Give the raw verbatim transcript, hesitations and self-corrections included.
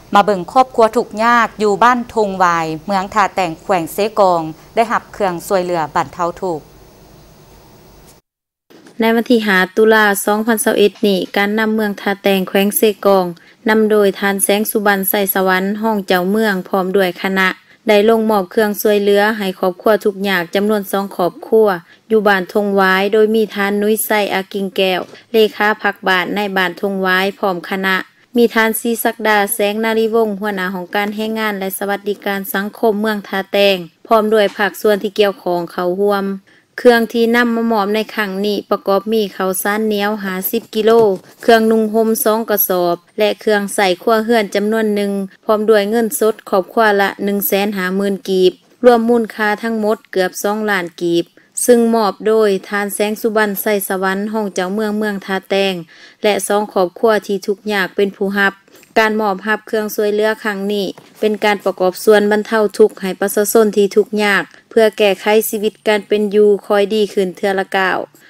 มาเบิ่งครอบครัวทุกยากอยู่บ้านทงวายเมืองทาแต่งแขวงเซกองได้หับเครื่องช่วยเหลือบรรเทาทุกข์ในวันที่ห้าตุลาสองพันยี่สิบเอ็ดนี้การนำเมืองทาแตงแขวงเซกองนำโดยทานแสงสุบรรณใส่สวรรค์ห้องเจ้าเมืองพร้อมด้วยคณะได้ลงมอบเครื่องช่วยเหลือให้ครอบครัวทุกยากจำนวนสองครอบครัวอยู่บ้านทงวายโดยมีทานนุ้ยไส้อากิงแก้วเลขาพักบ้านในบ้านทงวายพร้อมคณะมีทานศรีศักดาแสงนารีวงศ์หัวหน้าของการแรงงานและสวัสดิการสังคมเมืองทาแตงพร้อมด้วยภาคส่วนที่เกี่ยวข้องเข้าร่วมเครื่องที่นำมามอบในครั้งนี้ประกอบมีข้าวสารเหนียวห้าสิบกิโลเครื่องนุ่งห่มสองกระสอบและเครื่องใส่ครัวเรือนจำนวนหนึ่งพร้อมด้วยเงินสดครอบครัวละ หนึ่งแสนห้าหมื่น กีบรวมมูลค่าทั้งหมดเกือบสองล้านกีบซึ่งมอบโดยทานแสงสุบรรณใส่สวรรค์ห้องเจ้าเมืองเมืองทาแตงและสองครอบครัวที่ทุกข์ยากเป็นผู้รับการมอบรับเครื่องช่วยเหลือครั้งนี้เป็นการประกอบส่วนบรรเทาทุกข์ให้ประชาชนที่ทุกข์ยากเพื่อแก้ไขชีวิตการเป็นอยู่คอยดีขึ้นเทื่อละก้าว